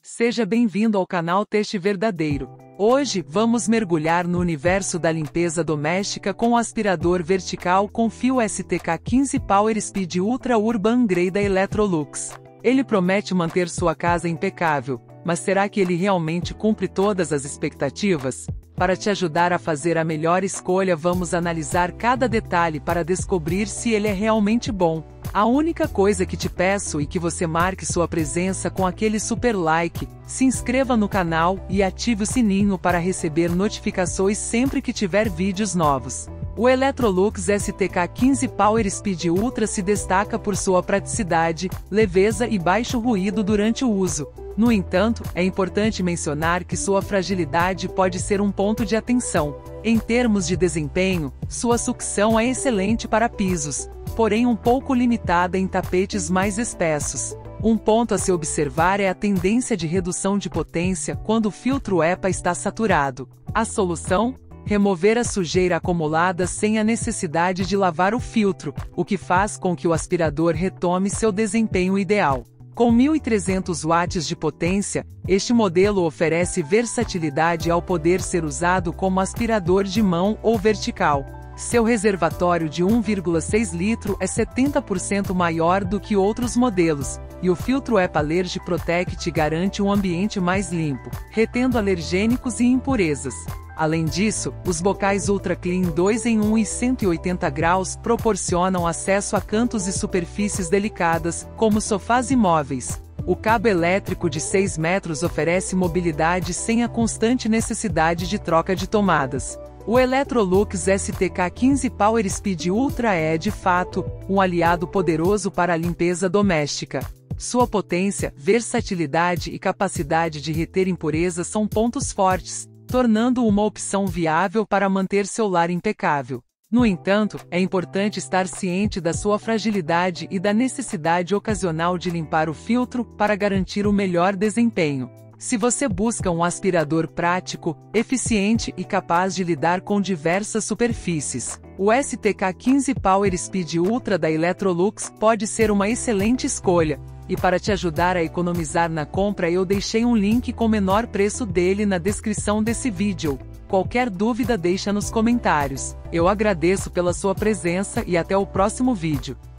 Seja bem-vindo ao canal Teste Verdadeiro. Hoje, vamos mergulhar no universo da limpeza doméstica com o aspirador vertical com fio STK15 Power Speed Ultra Urban Grey da Electrolux. Ele promete manter sua casa impecável, mas será que ele realmente cumpre todas as expectativas? Para te ajudar a fazer a melhor escolha, vamos analisar cada detalhe para descobrir se ele é realmente bom. A única coisa que te peço é que você marque sua presença com aquele super like, se inscreva no canal e ative o sininho para receber notificações sempre que tiver vídeos novos. O Electrolux STK15 Power Speed Ultra se destaca por sua praticidade, leveza e baixo ruído durante o uso. No entanto, é importante mencionar que sua fragilidade pode ser um ponto de atenção. Em termos de desempenho, sua sucção é excelente para pisos, porém um pouco limitada em tapetes mais espessos. Um ponto a se observar é a tendência de redução de potência quando o filtro EPA está saturado. A solução? Remover a sujeira acumulada sem a necessidade de lavar o filtro, o que faz com que o aspirador retome seu desempenho ideal. Com 1.300 watts de potência, este modelo oferece versatilidade ao poder ser usado como aspirador de mão ou vertical. Seu reservatório de 1,6 litro é 70% maior do que outros modelos, e o filtro EPA Allergy Protect garante um ambiente mais limpo, retendo alergênicos e impurezas. Além disso, os bocais Ultra Clean 2 em 1 e 180 graus proporcionam acesso a cantos e superfícies delicadas, como sofás e móveis. O cabo elétrico de 6 metros oferece mobilidade sem a constante necessidade de troca de tomadas. O Electrolux STK15 Power Speed Ultra é, de fato, um aliado poderoso para a limpeza doméstica. Sua potência, versatilidade e capacidade de reter impurezas são pontos fortes, tornando-o uma opção viável para manter seu lar impecável. No entanto, é importante estar ciente da sua fragilidade e da necessidade ocasional de limpar o filtro para garantir o melhor desempenho. Se você busca um aspirador prático, eficiente e capaz de lidar com diversas superfícies, o STK15 Power Speed Ultra da Electrolux pode ser uma excelente escolha. E para te ajudar a economizar na compra, eu deixei um link com o menor preço dele na descrição desse vídeo. Qualquer dúvida deixa nos comentários. Eu agradeço pela sua presença e até o próximo vídeo.